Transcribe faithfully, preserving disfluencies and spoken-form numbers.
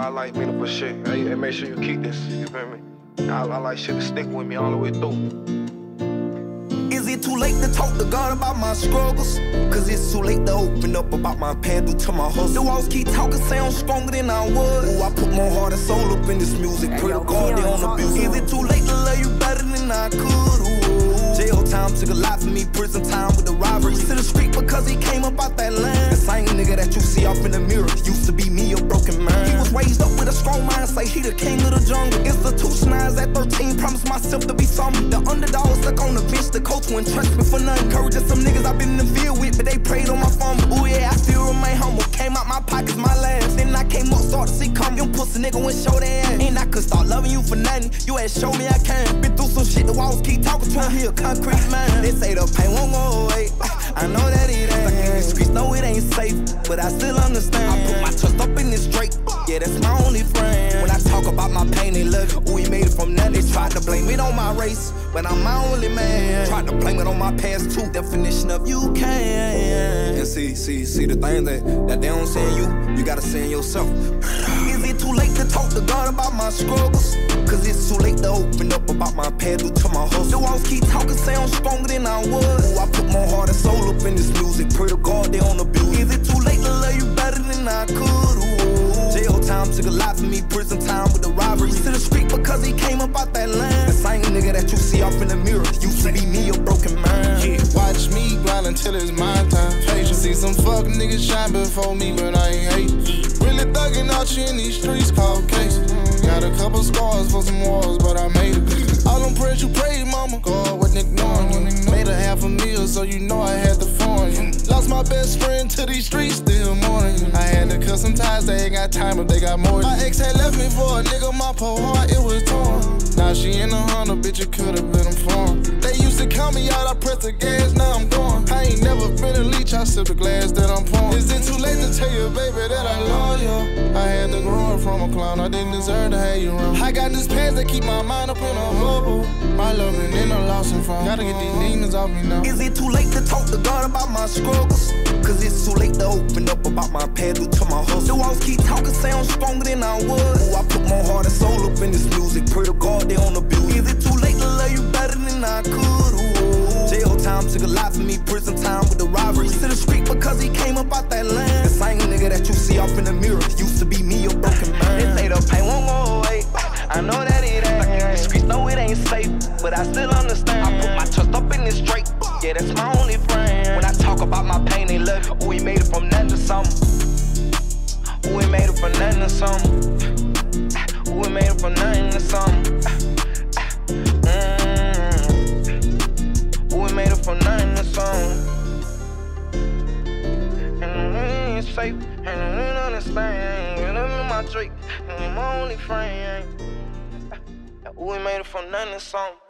I like meaningful shit. Hey, hey, make sure you keep this, you feel me? I, I like shit to stick with me all the way through. Is it too late to talk to God about my struggles? Cause it's too late to open up about my path due to my hustle. The walls keep talking, say I'm stronger than I was. Ooh, I put my heart and soul up in this music. Pray to God they don't abuse. Is it too late to love you better than I could? Ooh. Jail time took a lot for me, prison time with the robbery. To the street because he came up out that land. The same nigga that you see off in the mirror used to be me, a broken man. He was raised up with a strong mind, say he the king of the jungle. Institutionalized at thirteen, promised myself to be something. The underdog stuck on the bench, the coach wouldn't trust me for nothing. Encouraging some niggas I've been in the field with, but they prayed on my phone. Ooh yeah, I still remain humble. Came out my pockets, my last. Then I came up, started to see come. Them pussy nigga went show their ass. And I could start loving you for nothing. You had show me I can. Been through some shit, the walls keep talking to him. He a concrete man. They say the pain won't go away. I know that it ain't. Like in the streets, no it ain't safe, but I still understand. I put my trust up in this Drake. Yeah, that's my only friend. When I talk about my pain, they love it. Ooh, we made it from nothing. They tried to blame it on my race, but I'm my only man. Tried to blame it on my past too. Definition of you can. And see, see, see the thing that, that they don't say in you, you gotta say in yourself. Is it too late to talk to God about my struggles? Cause it's too late to open up about my path due to my hustle. The walls keep talking, say I'm stronger than I was. Ooh, I put my heart and soul up in this music. Pray to God they don't abuse. Is it too late to love you better than I could? Ooh. Jail time took a lot for me, prison time with the robbery. To the street because he came up out that land. The same nigga that you see off in the mirror used to be me, a broken man. Yeah. Watch me grind until it's my time. Patient. See some fuck niggas shine before me, but I ain't hate. Really thugging out you in these streets, called cases. Got a couple scars for some wars, but I made it. All them prayers you prayed, mama, God wasn't ignoring you. Made a half a meal, so you know I had to phone you. Lost my best friend to these streets, still mourning you. I had to cut some ties, they ain't got time, but they got more. My ex had left me for a nigga, my poor heart, it was torn. Now she in a Honda, bitch, it could've been a farm. They used to count me out, I pressed the gas, now I'm gone. I ain't never been a leech, I sip the glass that I'm pouring. Is it too late to tell you, baby, that I love you? I had to grow up from a clown, I didn't deserve to have you around. I got this pants that keep my mind up in a bubble. My love and in a lost and found. Gotta get these demons off me now. Is it too late to talk to God about my struggles? Cause it's too late to open up about my path due to my hustle. The walls keep talking, say I'm stronger than I was. Ooh, I put my heart and soul up in this music. Pray to God they don't abuse. Is it too late to love you better than I could? Ooh. Jail time took a lot for me, prison time with the robbery. To the street because he came up out that land. The same nigga that you see off in the mirror used to be me, a broken man. They say the pain won't go away. I know that it ain't. Like in the streets, no it ain't safe, but I still understand. I put my trust up in this Drake. Yeah, that's my only friend. When I talk about my pain, they love it. Ooh, we made it from nothing to something. Ooh, we made it from nothing to something. Ooh, we made it from nothing to something. Mm. Ooh, we made it from nothing to something. And we ain't safe, and we don't understand. You know me, my Drake, and you're my only friend. Ooh, we made it from nothing to something.